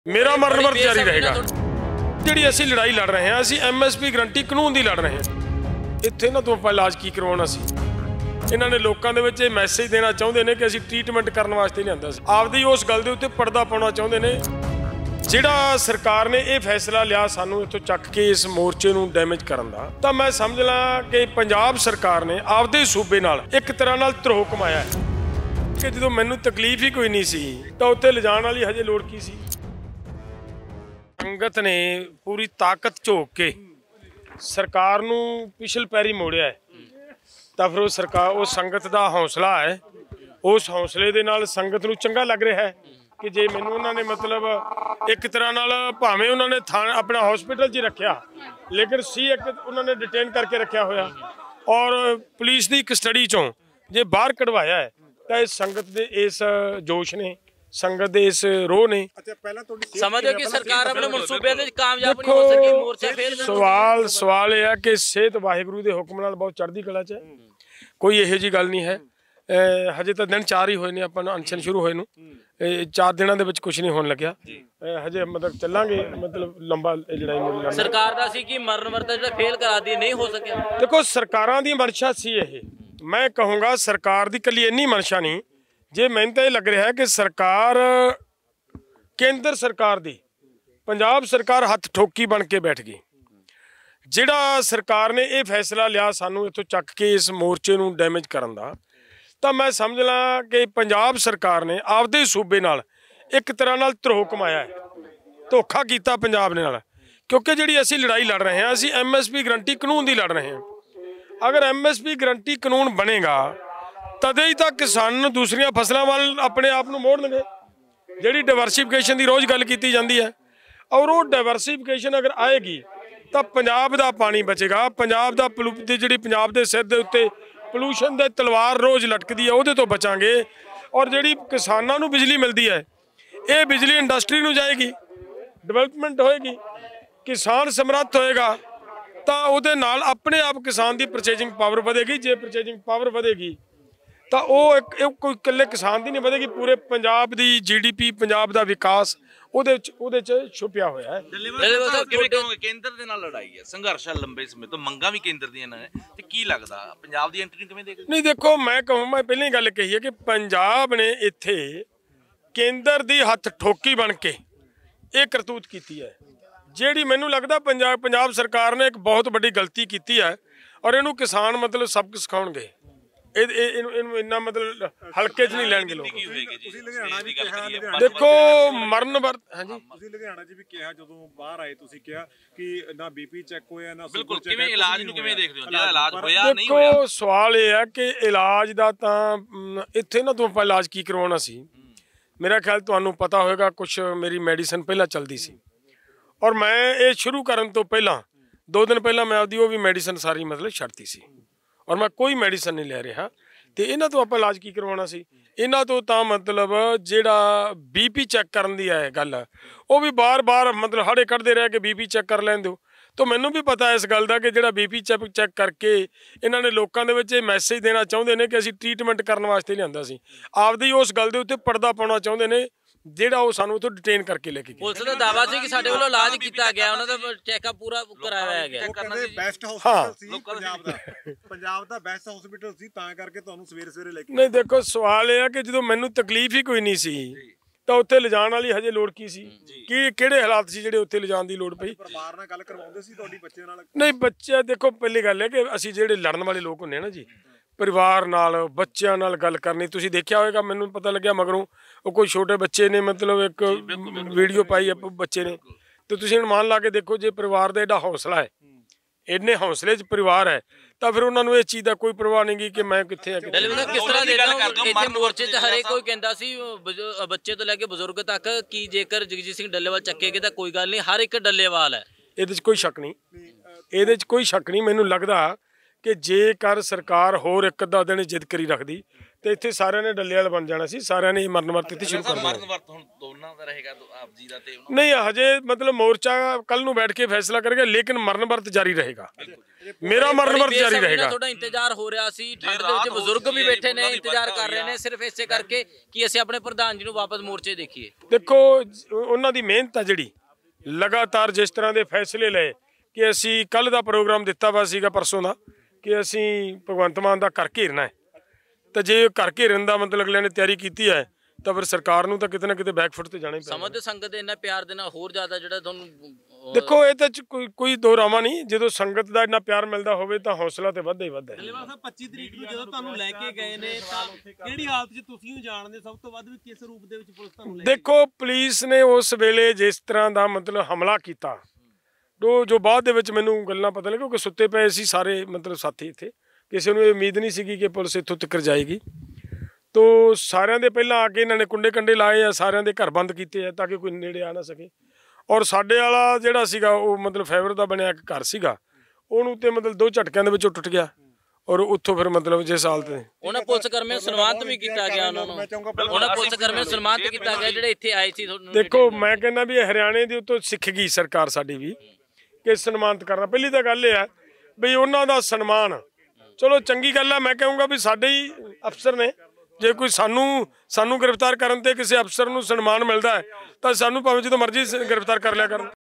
मेरा मरण वर्त जारी रहेगा। ਜਿਹੜੀ ਅਸੀਂ ਲੜਾਈ ਲੜ ਰਹੇ ਹਾਂ ਅਸੀਂ ਐਮਐਸਪੀ ਗਰੰਟੀ ਕਾਨੂੰਨ ਦੀ ਲੜ ਰਹੇ ਹਾਂ। ਇੱਥੇ ਨਾ ਤੋਂ ਆਪਾਂ ਇਲਾਜ ਕੀ ਕਰਵਾਉਣਾ ਸੀ। ਇਹਨਾਂ ਨੇ ਲੋਕਾਂ ਦੇ ਵਿੱਚ ਇਹ ਮੈਸੇਜ ਦੇਣਾ ਚਾਹੁੰਦੇ ਨੇ ਕਿ ਅਸੀਂ ਟ੍ਰੀਟਮੈਂਟ ਕਰਨ ਵਾਸਤੇ ਲਿਆਂਦਾ ਸੀ। ਆਪਦੀ ਉਸ ਗੱਲ ਦੇ ਉੱਤੇ ਪਰਦਾ ਪਾਉਣਾ ਚਾਹੁੰਦੇ ਨੇ। ਜਿਹੜਾ ਸਰਕਾਰ ਨੇ ਇਹ ਫੈਸਲਾ ਲਿਆ ਸਾਨੂੰ ਇੱਥੋਂ ਚੱਕ ਕੇ ਇਸ ਮੋਰਚੇ ਨੂੰ ਡੈਮੇਜ ਕਰਨ ਦਾ, ਤਾਂ ਮੈਂ ਸਮਝ ਲਾਂ ਕਿ ਪੰਜਾਬ ਸਰਕਾਰ ਨੇ ਆਪਦੇ ਸੂਬੇ ਨਾਲ ਇੱਕ ਤਰ੍ਹਾਂ ਨਾਲ ਧਰੋਹ ਕਮਾਇਆ ਹੈ ਕਿ ਜਦੋਂ ਮੈਨੂੰ ਤਕਲੀਫ ਹੀ ਕੋਈ ਨਹੀਂ ਸੀ ਤਾਂ ਉੱਥੇ ਲਿਜਾਣ ਵਾਲੀ ਹਜੇ ਲੋੜ ਕੀ ਸੀ। ਸੰਗਤ ਨੇ ਪੂਰੀ ਤਾਕਤ ਝੋਕ ਕੇ ਸਰਕਾਰ ਨੂੰ ਪਿਛਲ ਪੈਰੀ ਮੋੜਿਆ ਹੈ, ਤਾਂ ਫਿਰ ਉਹ ਸਰਕਾਰ ਉਹ ਸੰਗਤ ਦਾ ਹੌਸਲਾ ਹੈ। ਉਸ ਹੌਸਲੇ ਦੇ ਨਾਲ ਸੰਗਤ ਨੂੰ ਚੰਗਾ ਲੱਗ ਰਿਹਾ ਹੈ ਕਿ ਜੇ ਮੈਨੂੰ ਉਹਨਾਂ ਨੇ ਮਤਲਬ ਇੱਕ ਤਰ੍ਹਾਂ ਨਾਲ ਭਾਵੇਂ ਉਹਨਾਂ ਨੇ ਆਪਣਾ ਹਸਪੀਟਲ 'ਚ ਰੱਖਿਆ, ਲੇਕਿਨ ਇੱਕ ਉਹਨਾਂ ਨੇ ਡਿਟੇਨ ਕਰਕੇ ਰੱਖਿਆ ਹੋਇਆ ਔਰ ਪੁਲਿਸ ਦੀ ਕਸਟਡੀ 'ਚੋਂ ਜੇ ਬਾਹਰ ਕਢਵਾਇਆ ਹੈ ਤਾਂ ਇਸ ਸੰਗਤ ਦੇ ਇਸ ਜੋਸ਼ ਨੇ, ਸੰਗਤ ਦੇ ਇਸ ਰੋਹ ਨੇ। ਸਮਝਦੇ ਕਿ ਸਰਕਾਰ ਆਪਣੇ ਮਨਸੂਬੇ ਦੇ ਕਾਮਯਾਬ ਨਹੀਂ ਹੋ ਸਕੀ, ਮੋਰਚਾ ਫੇਰ ਸਵਾਲ ਇਹ ਹੈ ਕਿ ਸਿਹਤ ਵਾਹਿਗੁਰੂ ਦੇ ਹੁਕਮ ਨਾਲ ਬਹੁਤ ਚੜ੍ਹਦੀ ਕਲਾ 'ਚ ਹੈ, ਕੋਈ ਇਹੋ ਜਿਹੀ ਗੱਲ ਨਹੀਂ ਹੈ। ਹਜੇ ਤਾਂ ਦਿਨ 4 ਹੀ ਹੋਏ ਨੇ ਆਪਾਂ ਨੂੰ ਅਨਸ਼ਨ ਸ਼ੁਰੂ ਹੋਏ ਨੂੰ, 4 ਦਿਨਾਂ ਦੇ ਵਿੱਚ ਕੁਝ ਨਹੀਂ ਹੋਣ ਲੱਗਿਆ। ਹਜੇ ਮਤਲਬ ਚੱਲਾਂਗੇ, ਮਤਲਬ ਲੰਬਾ ਲੜਾਈ ਸਰਕਾਰ ਦਾ ਸੀ ਕਿ ਮਰਨ ਵਰਤ ਜਿਹੜਾ ਫੇਲ ਕਰਾ ਦੀ ਨਹੀਂ ਹੋ ਸਕਿਆ। ਦੇਖੋ ਸਰਕਾਰਾਂ ਦੀ ਮਨਸ਼ਾ ਸੀ ਇਹ, ਮੈਂ ਕਹੂੰਗਾ ਸਰਕਾਰ ਦੀ ਇਕੱਲੀ ਇੰਨੀ ਮਨਸ਼ਾ ਨਹੀਂ। ਜੇ ਮੈਨੂੰ ਤਾਂ ਇਹ ਲੱਗ ਰਿਹਾ ਹੈ ਕਿ ਸਰਕਾਰ ਕੇਂਦਰ ਸਰਕਾਰ ਦੀ ਪੰਜਾਬ ਸਰਕਾਰ ਹੱਥ ਠੋਕੀ ਬਣ ਕੇ ਬੈਠ ਗਈ। ਜਿਹੜਾ ਸਰਕਾਰ ਨੇ ਇਹ ਫੈਸਲਾ ਲਿਆ ਸਾਨੂੰ ਇੱਥੋਂ ਚੱਕ ਕੇ ਇਸ ਮੋਰਚੇ ਨੂੰ ਡੈਮੇਜ ਕਰਨ ਦਾ, ਤਾਂ ਮੈਂ ਸਮਝ ਲਾਂ ਕਿ ਪੰਜਾਬ ਸਰਕਾਰ ਨੇ ਆਪਦੇ ਸੂਬੇ ਨਾਲ ਇੱਕ ਤਰ੍ਹਾਂ ਨਾਲ ਧਰੋਹ ਕਮਾਇਆ ਹੈ, ਧੋਖਾ ਕੀਤਾ ਪੰਜਾਬ ਦੇ ਨਾਲ। ਕਿਉਂਕਿ ਜਿਹੜੀ ਅਸੀਂ ਲੜਾਈ ਲੜ ਰਹੇ ਹਾਂ ਅਸੀਂ ਐਮਐਸਪੀ ਗਰੰਟੀ ਕਾਨੂੰਨ ਦੀ ਲੜ ਰਹੇ ਹਾਂ। ਅਗਰ ਐਮਐਸਪੀ ਗਰੰਟੀ ਕਾਨੂੰਨ ਬਣੇਗਾ ਤਦੇ ਹੀ ਤਾਂ ਕਿਸਾਨ ਦੂਸਰੀਆਂ ਫਸਲਾਂ ਵੱਲ ਆਪਣੇ ਆਪ ਨੂੰ ਮੋੜਨਗੇ। ਜਿਹੜੀ ਡਾਇਵਰਸੀਫਿਕੇਸ਼ਨ ਦੀ ਰੋਜ਼ ਗੱਲ ਕੀਤੀ ਜਾਂਦੀ ਹੈ, ਔਰ ਉਹ ਡਾਇਵਰਸੀਫਿਕੇਸ਼ਨ ਅਗਰ ਆਏਗੀ ਤਾਂ ਪੰਜਾਬ ਦਾ ਪਾਣੀ ਬਚੇਗਾ, ਪੰਜਾਬ ਦਾ ਜਿਹੜੀ ਪੰਜਾਬ ਦੇ ਸਿਰ ਦੇ ਉੱਤੇ ਪੋਲੂਸ਼ਨ ਦੇ ਤਲਵਾਰ ਰੋਜ਼ ਲਟਕਦੀ ਹੈ ਉਹਦੇ ਤੋਂ ਬਚਾਂਗੇ। ਔਰ ਜਿਹੜੀ ਕਿਸਾਨਾਂ ਨੂੰ ਬਿਜਲੀ ਮਿਲਦੀ ਹੈ ਇਹ ਬਿਜਲੀ ਇੰਡਸਟਰੀ ਨੂੰ ਜਾਏਗੀ, ਡਿਵੈਲਪਮੈਂਟ ਹੋਏਗੀ, ਕਿਸਾਨ ਸਮਰੱਥ ਹੋਏਗਾ, ਤਾਂ ਉਹਦੇ ਨਾਲ ਆਪਣੇ ਆਪ ਕਿਸਾਨ ਦੀ ਪਰਚੇਜਿੰਗ ਪਾਵਰ ਵਧੇਗੀ। ਜੇ ਪਰਚੇਜਿੰਗ ਪਾਵਰ ਵਧੇਗੀ ਤਾਂ ਉਹ ਕੋਈ ਇਕੱਲੇ ਕਿਸਾਨ ਦੀ ਨਹੀਂ ਵਧੇਗੀ, ਪੂਰੇ ਪੰਜਾਬ ਦੀ GDP, ਪੰਜਾਬ ਦਾ ਵਿਕਾਸ ਉਹਦੇ ਚ ਛੁਪਿਆ ਹੋਇਆ ਹੈ। ਕਿਵੇਂ ਕਹੋਗੇ ਕੇਂਦਰ ਦੇ ਨਾਲ ਲੜਾਈ ਹੈ, ਸੰਘਰਸ਼ ਹੈ ਲੰਬੇ ਸਮੇਂ ਤੋਂ, ਮੰਗਾਂ ਵੀ ਕੇਂਦਰ ਦੀਆਂ ਨੇ, ਤੇ ਕੀ ਲੱਗਦਾ ਪੰਜਾਬ ਦੀ ਐਂਟਰੀ ਕਿਵੇਂ ਦੇਖਦੇ? ਨਹੀਂ ਦੇਖੋ, ਮੈਂ ਕਹੂੰ, ਮੈਂ ਪਹਿਲਾਂ ਹੀ ਗੱਲ ਕਹੀ ਹੈ ਕਿ ਪੰਜਾਬ ਨੇ ਇੱਥੇ ਕੇਂਦਰ ਦੀ ਹੱਥ ਠੋਕੀ ਬਣ ਕੇ ਇਹ ਕਰਤੂਤ ਕੀਤੀ ਹੈ, ਜਿਹੜੀ ਮੈਨੂੰ ਲੱਗਦਾ ਪੰਜਾਬ ਸਰਕਾਰ ਨੇ ਇੱਕ ਬਹੁਤ ਵੱਡੀ ਗਲਤੀ ਕੀਤੀ ਹੈ। ਔਰ ਇਹਨੂੰ ਕਿਸਾਨ ਮਤਲਬ ਸਬਕ ਸਿਖਾਉਣਗੇ, ਇਹਨੂੰ ਇੰਨਾ ਮਤਲਬ ਹਲਕੇ 'ਚ ਨਹੀਂ ਲੈਣਗੇ ਲੋਕ। ਦੇਖੋ ਮਰਨ ਵਰਤ, ਹਾਂਜੀ ਤੁਸੀਂ ਲੁਧਿਆਣਾ 'ਚ ਵੀ ਕਿਹਾ, ਜਦੋਂ ਬਾਹਰ ਆਏ ਤੁਸੀਂ ਕਿਹਾ ਕਿ ਨਾ BP ਚੈੱਕ ਹੋਇਆ ਨਾ ਬਿਲਕੁਲ, ਕਿਵੇਂ ਇਲਾਜ ਨੂੰ ਕਿਵੇਂ ਦੇਖਦੇ ਹੋ? ਜਿਹੜਾ ਇਲਾਜ ਹੋਇਆ ਨਹੀਂ ਹੋਇਆ? ਦੇਖੋ ਸਵਾਲ ਇਹ ਹੈ ਕਿ ਇਲਾਜ ਦਾ ਤਾਂ ਇੱਥੇ ਨਾ ਤੋਂ ਆਪਾਂ ਇਲਾਜ ਕੀ ਕਰਵਾਉਣਾ ਸੀ। ਮੇਰਾ ਖਿਆਲ ਤੁਹਾਨੂੰ ਪਤਾ ਹੋਵੇਗਾ ਕੁਛ ਮੇਰੀ ਮੈਡੀਸਨ ਪਹਿਲਾਂ ਚੱਲਦੀ ਸੀ, ਔਰ ਮੈਂ ਇਹ ਸ਼ੁਰੂ ਕਰਨ ਤੋਂ ਪਹਿਲਾਂ 2 ਦਿਨ ਪਹਿਲਾਂ ਮੈਂ ਆਪਦੀ ਉਹ ਵੀ ਮੈਡੀਸਨ ਸਾਰੀ ਮਤਲਬ ਛੱਡਤੀ ਸੀ, ਔਰ ਮੈਂ ਕੋਈ ਮੈਡੀਸਨ ਨਹੀਂ ਲੈ ਰਿਹਾ। ਤੇ ਇਹਨਾਂ ਤੋਂ ਆਪਾਂ ਇਲਾਜ ਕੀ ਕਰਵਾਉਣਾ ਸੀ? ਇਹਨਾਂ ਤੋਂ ਤਾਂ ਮਤਲਬ ਜਿਹੜਾ BP ਚੈੱਕ ਕਰਨ ਦੀ ਹੈ ਗੱਲ, ਉਹ ਵੀ ਬਾਰ-ਬਾਰ ਮਤਲਬ ਹਾੜੇ ਕੱਢਦੇ ਰਹੇ ਕਿ BP ਚੈੱਕ ਕਰ ਲੈਣ ਦਿਓ। ਤਾਂ ਮੈਨੂੰ ਵੀ ਪਤਾ ਇਸ ਗੱਲ ਦਾ ਕਿ ਜਿਹੜਾ BP ਚੈੱਕ ਕਰਕੇ ਇਹਨਾਂ ਨੇ ਲੋਕਾਂ ਦੇ ਵਿੱਚ ਇਹ ਮੈਸੇਜ ਦੇਣਾ ਚਾਹੁੰਦੇ ਨੇ ਕਿ ਅਸੀਂ ਟ੍ਰੀਟਮੈਂਟ ਕਰਨ ਵਾਸਤੇ ਲਿਆਂਦਾ ਸੀ। ਆਪਦੀ ਉਸ ਗੱਲ ਦੇ ਉੱਤੇ ਪਰਦਾ ਪਾਉਣਾ ਚਾਹੁੰਦੇ ਨੇ, ਜਿਹੜਾ ਉਹ ਸਾਨੂੰ ਉੱਥੋਂ ਡਿਟੇਨ ਕਰਕੇ ਲੈ ਕੇ ਗਏ। ਪੁਲਿਸ ਦਾ ਦਾਅਵਾ ਸੀ ਕਿ ਸਾਡੇ ਵੱਲੋਂ ਇਲਾਜ ਕੀਤਾ ਗਿਆ, ਉਹਨਾਂ ਦਾ ਚੈੱਕਅਪ ਪੂਰਾ ਕਰਾਇਆ ਗਿਆ। ਬੈਸਟ ਹਸਪੀਟਲ ਸੀ ਪੰਜਾਬ ਦਾ ਬੈਸਟ ਹਸਪੀਟਲ ਸੀ, ਤਾਂ ਕਰਕੇ ਤੁਹਾਨੂੰ ਸਵੇਰੇ ਲੈ ਕੇ। ਨਹੀਂ ਦੇਖੋ ਸਵਾਲ ਇਹ ਹੈ ਕਿ ਜਦੋਂ ਮੈਨੂੰ ਤਕਲੀਫ ਹੀ ਕੋਈ ਨਹੀਂ ਸੀ ਤਾਂ ਉੱਥੇ ਲਿਜਾਣ ਵਾਲੀ ਹਜੇ ਲੋੜ ਕੀ ਸੀ? ਕਿਹੜੇ ਹਾਲਾਤ ਸੀ ਜਿਹੜੇ ਉੱਥੇ ਲਿਜਾਣ ਦੀ ਲੋੜ ਪਈ? ਪਰਿਵਾਰ ਨਾਲ ਗੱਲ ਕਰਵਾਉਂਦੇ ਸੀ ਤੁਹਾਡੀ ਬੱਚੇ ਨਾਲ? ਨਹੀਂ, ਬੱਚੇ ਦੇਖੋ ਪਹਿਲੀ ਗੱਲ ਹੈ ਕਿ ਅਸੀਂ ਜਿਹੜੇ ਲੜਨ ਵਾਲੇ ਲੋਕ ਹੁੰਦੇ ਆ ਨਾ ਜੀ, ਪਰਿਵਾਰ ਨਾਲ ਬੱਚਿਆਂ ਨਾਲ ਗੱਲ ਕਰਨੀ, ਤੁਸੀਂ ਦੇਖਿਆ ਹੋਵੇਗਾ, ਮੈਨੂੰ ਪਤਾ ਲੱਗਿਆ ਮਗਰੋਂ ਉਹ ਕੋਈ ਛੋਟੇ ਬੱਚੇ ਨੇ ਮਤਲਬ ਇੱਕ ਵੀਡੀਓ ਪਾਈ ਆ ਬੱਚੇ ਨੇ, ਤੇ ਤੁਸੀਂ ਅਨੁਮਾਨ ਲਾ ਕੇ ਦੇਖੋ ਜੇ ਪਰਿਵਾਰ ਦਾ ਐਡਾ ਹੌਸਲਾ ਹੈ, ਇੰਨੇ ਹੌਸਲੇ 'ਚ ਪਰਿਵਾਰ ਹੈ, ਤਾਂ ਫਿਰ ਉਹਨਾਂ ਨੂੰ ਇਸ ਚੀਜ਼ ਦਾ ਕੋਈ ਪਰਵਾਹ ਨਹੀਂ ਗੀ ਕਿ ਮੈਂ ਕਿੱਥੇ ਆ। ਕਿਸ ਤਰ੍ਹਾਂ ਦੀ ਗੱਲ ਕਰਦੇ ਹੋ? ਇੱਥੇ ਮੋਰਚੇ 'ਚ ਹਰੇਕ ਕੋਈ ਕਹਿੰਦਾ ਸੀ, ਬੱਚੇ ਤੋਂ ਲੈ ਕੇ ਬਜ਼ੁਰਗ ਤੱਕ, ਕਿ ਜੇਕਰ ਜਗਜੀਤ ਸਿੰਘ ਡੱਲੇਵਾਲ ਚੱਕੇਗੇ ਤਾਂ ਕੋਈ ਗੱਲ ਨਹੀਂ, ਹਰ ਇੱਕ ਡੱਲੇਵਾਲ ਹੈ। ਇਹਦੇ 'ਚ ਕੋਈ ਸ਼ੱਕ ਨਹੀਂ, ਇਹਦੇ 'ਚ ਕੋਈ ਸ਼ੱਕ ਨਹੀਂ। ਮੈਨੂੰ ਲੱਗਦਾ ਕਿ ਜੇਕਰ ਸਰਕਾਰ ਹੋਰ ਇੱਕ ਅੱਧਾ ਦਿਨ ਜਿੱਦ ਕਰੀ ਰੱਖਦੀ ਤੇ ਇੱਥੇ ਸਾਰਿਆਂ ਨੇ ਡੱਲੇ ਵਾਲ ਬਣ ਜਾਣਾ ਸੀ, ਸਾਰਿਆਂ ਨੇ ਮਰਨ ਵਰਤ ਇੱਥੇ ਸ਼ੁਰੂ ਕਰ ਦੇਣਾ। ਮਰਨ ਵਰਤ ਹੁਣ ਦੋਨਾਂ ਦਾ ਰਹੇਗਾ, ਆਪ ਜੀ ਦਾ ਤੇ ਉਹਨਾਂ ਨਹੀਂ ਹਜੇ ਮਤਲਬ ਮੋਰਚਾ ਕੱਲ ਨੂੰ ਬੈਠ ਕੇ ਫੈਸਲਾ ਕਰੇਗਾ, ਲੇਕਿਨ ਮਰਨ ਵਰਤ ਜਾਰੀ ਰਹੇਗਾ, ਮੇਰਾ ਮਰਨ ਵਰਤ ਜਾਰੀ ਰਹੇਗਾ। ਤੁਹਾਡਾ ਇੰਤਜ਼ਾਰ ਹੋ ਰਿਹਾ ਸੀ, ਠੰਡ ਦੇ ਵਿੱਚ ਬਜ਼ੁਰਗ ਵੀ ਬੈਠੇ ਨੇ, ਇੰਤਜ਼ਾਰ ਕਰ ਰਹੇ ਨੇ ਸਿਰਫ ਇਸੇ ਕਰਕੇ ਕਿ ਅਸੀਂ ਆਪਣੇ ਪ੍ਰਧਾਨ ਜੀ ਨੂੰ ਵਾਪਸ ਮੋਰਚੇ ਦੇਖੀਏ। ਦੇਖੋ ਉਹਨਾਂ ਦੀ ਮਿਹਨਤ ਆ ਜਿਹੜੀ ਲਗਾਤਾਰ ਜਿਸ ਤਰ੍ਹਾਂ ਦੇ ਫੈਸਲੇ ਲਏ ਕਿ ਅਸੀਂ ਕੱਲ ਦਾ ਪ੍ਰੋਗਰਾਮ ਦਿੱਤਾ ਵਾ ਸੀਗਾ ਪਰਸੋਂ ਦਾ ਕਿ ਅਸੀਂ ਭਗਵੰਤ ਮਾਨ ਦਾ ਘਰ ਘੇਰਨਾ ਹੈ, ਤਾਂ ਜੇ ਘਰ ਘੇਰਨ ਦਾ ਮਤਲਬ ਅਗਲਿਆਂ ਨੇ ਤਿਆਰੀ ਕੀਤੀ ਹੈ ਤਾਂ ਫਿਰ ਸਰਕਾਰ ਨੂੰ ਤਾਂ ਕਿਤੇ ਨਾ ਕਿਤੇ ਬੈਕਫੁੱਟ ਤੇ ਜਾਣਾ ਹੀ ਪੈਣਾ। ਸਮਝਦੇ ਸੰਗਤ ਦੇ ਇੰਨਾ ਪਿਆਰ ਦੇ ਨਾਲ ਹੋਰ ਜ਼ਿਆਦਾ ਜਿਹੜਾ ਤੁਹਾਨੂੰ ਦੇਖੋ ਇਹ ਤਾਂ ਕੋਈ ਦੋ ਰਾਮਾ ਨਹੀਂ, ਜਦੋਂ ਸੰਗਤ ਦਾ ਇੰਨਾ ਪਿਆਰ ਮਿਲਦਾ ਹੋਵੇ ਤਾਂ ਹੌਸਲਾ ਤੇ ਵੱਧਦਾ ਹੀ ਵੱਧਦਾ ਹੈ। ਡੱਲੇਵਾਲ ਸਾਹਿਬ 25 ਤਰੀਕ ਨੂੰ ਜਦੋਂ ਤੁਹਾਨੂੰ ਲੈ ਕੇ ਗਏ ਨੇ ਤਾਂ ਕਿਹੜੀ ਹਾਲਤ 'ਚ ਤੁਸੀਂ ਉਹ ਜਾਣਦੇ ਸਭ ਤੋਂ ਵੱਧ ਵੀ ਕਿਸ ਰੂਪ ਦੇ ਵਿੱਚ ਪੁਲਿਸ ਤੁਹਾਨੂੰ ਲੈ ਦੇਖੋ ਪੁਲਿਸ ਨੇ ਉਸ ਵੇਲੇ ਜਿਸ ਤਰ੍ਹਾਂ ਦਾ ਮਤਲਬ ਹਮਲਾ ਕੀਤਾ, ਜੋ ਬਾਅਦ ਦੇ ਵਿੱਚ ਮੈਨੂੰ ਗੱਲਾਂ ਪਤਾ ਲੱਗੀਆਂ ਕਿ ਸੁੱਤੇ ਪਏ ਸੀ ਸਾਰੇ ਮਤਲਬ ਸਾਥੀ ਇੱਥੇ, ਕਿਸੇ ਨੂੰ ਇਹ ਉਮੀਦ ਨਹੀਂ ਸੀਗੀ ਕਿ ਪੁਲਿਸ ਇੱਥੋਂ ਤੱਕ ਜਾਏਗੀ। ਤੋ ਸਾਰਿਆਂ ਦੇ ਪਹਿਲਾਂ ਆ ਕੇ ਇਹਨਾਂ ਨੇ ਕੁੰਡੇ ਕੰਡੇ ਲਾਏ ਆ, ਸਾਰਿਆਂ ਦੇ ਘਰ ਬੰਦ ਕੀਤੇ ਆ ਤਾਂ ਕਿ ਕੋਈ ਨੇੜੇ ਆ ਨਾ ਸਕੇ। ਔਰ ਸਾਡੇ ਵਾਲਾ ਜਿਹੜਾ ਸੀਗਾ ਉਹ ਮਤਲਬ ਫਾਈਬਰ ਦਾ ਬਣਿਆ ਇੱਕ ਘਰ ਸੀਗਾ, ਉਹਨੂੰ ਤੇ ਮਤਲਬ 2 ਝਟਕਿਆਂ ਦੇ ਵਿੱਚੋਂ ਟੁੱਟ ਗਿਆ ਔਰ ਉੱਥੋਂ ਫਿਰ ਮਤਲਬ ਜਿਸ ਹਾਲਤ ਨੇ ਉਹਨਾਂ ਪੁਲਿਸ ਕਰਮੀਆਂ ਨੂੰ ਸਨਮਾਨਿਤ ਵੀ ਕੀਤਾ ਗਿਆ, ਉਹਨਾਂ ਪੁਲਿਸ ਕਰਮੀਆਂ ਨੂੰ ਸਨਮਾਨਿਤ ਕੀਤਾ ਗਿਆ ਜਿਹੜੇ ਇੱਥੇ ਆਏ ਸੀ। ਦੇਖੋ ਮੈਂ ਕਹਿੰਦਾ ਵੀ ਹਰਿਆਣੇ ਦੇ ਉੱਤੋਂ ਸਿੱਖ ਗਈ ਸਰਕਾਰ ਸਾਡੀ ਵੀ ਕਿ ਸਨਮਾਨਿਤ ਕਰਨਾ। ਪਹਿਲੀ ਤਾਂ ਗੱਲ ਇਹ ਹੈ ਵੀ ਉਹਨਾਂ ਦਾ ਸਨਮਾਨ ਚਲੋ ਚੰਗੀ ਗੱਲ ਹੈ, ਮੈਂ ਕਹੂੰਗਾ ਵੀ ਸਾਡੇ ਹੀ ਅਫਸਰ ਨੇ, ਜੇ ਕੋਈ ਸਾਨੂੰ ਗ੍ਰਿਫਤਾਰ ਕਰਨ ਤੇ ਕਿਸੇ ਅਫਸਰ ਨੂੰ ਸਨਮਾਨ ਮਿਲਦਾ ਹੈ ਤਾਂ ਸਾਨੂੰ ਭਾਵੇਂ ਜਦੋਂ ਮਰਜ਼ੀ ਗ੍ਰਿਫਤਾਰ ਕਰ ਲਿਆ ਕਰਨ।